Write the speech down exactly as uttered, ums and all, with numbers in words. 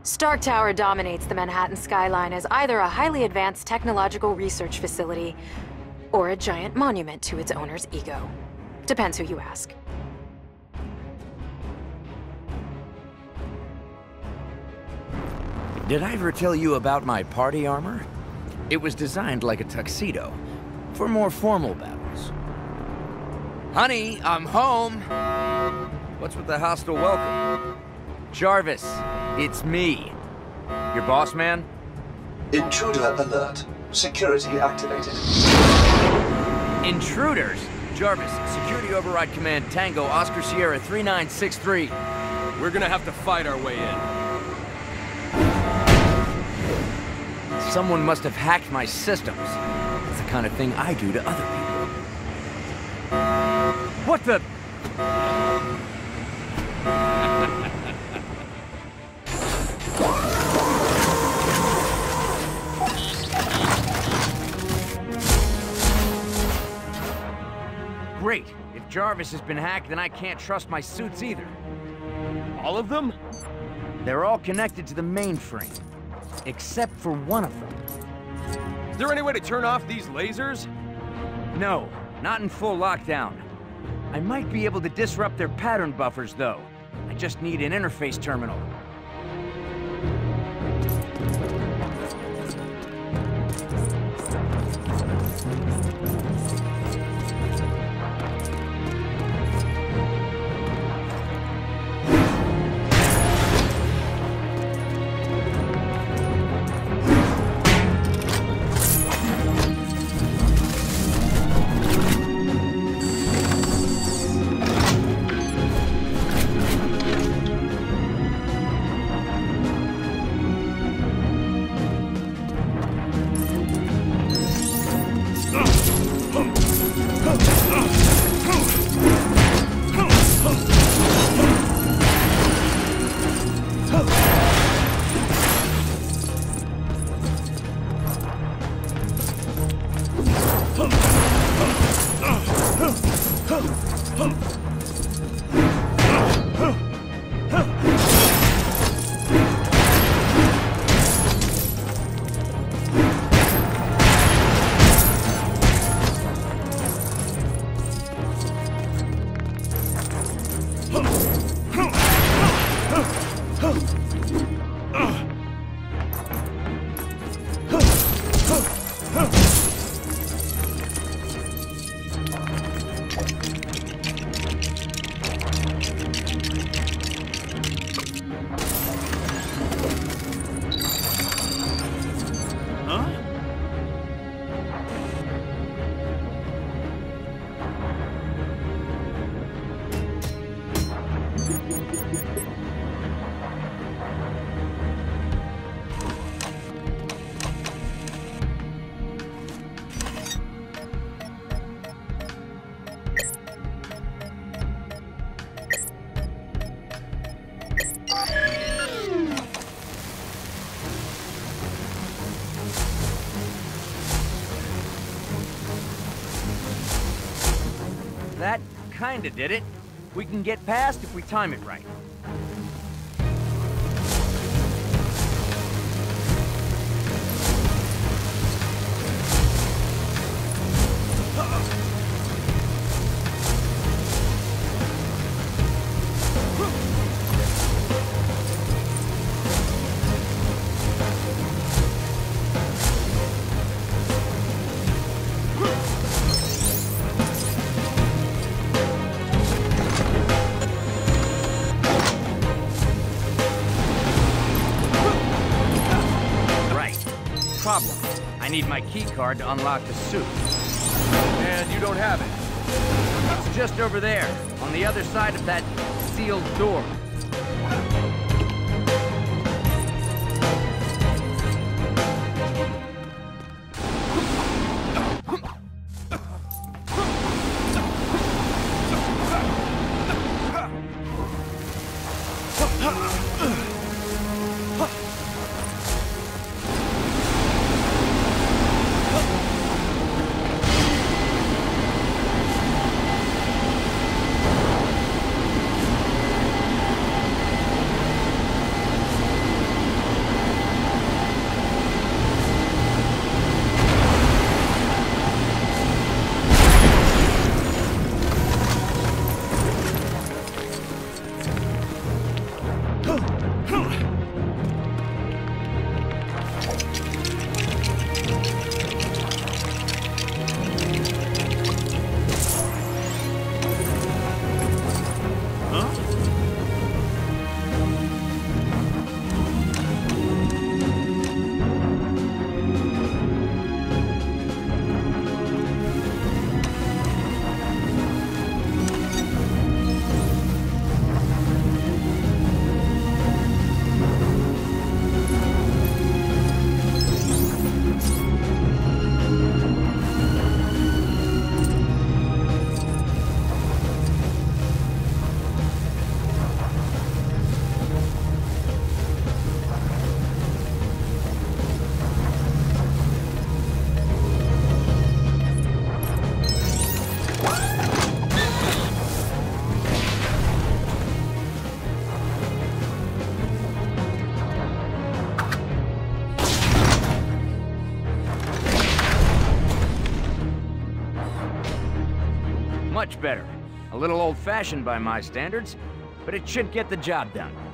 Stark Tower dominates the Manhattan skyline as either a highly advanced technological research facility or a giant monument to its owner's ego. Depends who you ask. Did I ever tell you about my party armor? It was designed like a tuxedo, for more formal battles. Honey, I'm home! What's with the hostile welcome? Jarvis, it's me. Your boss man? Intruder alert. Security activated. Intruders? Jarvis, Security Override Command Tango Oscar Sierra three nine six three. We're gonna have to fight our way in. Someone must have hacked my systems. That's the kind of thing I do to other people. What the... Great. If Jarvis has been hacked, then I can't trust my suits either. All of them? They're all connected to the mainframe, except for one of them. Is there any way to turn off these lasers? No, not in full lockdown. I might be able to disrupt their pattern buffers, though. I just need an interface terminal. That kinda did it. We can get past if we time it right. Problem. I need my key card to unlock the suit. And you don't have it. It's just over there, on the other side of that sealed door. Much better. A little old-fashioned by my standards, but it should get the job done.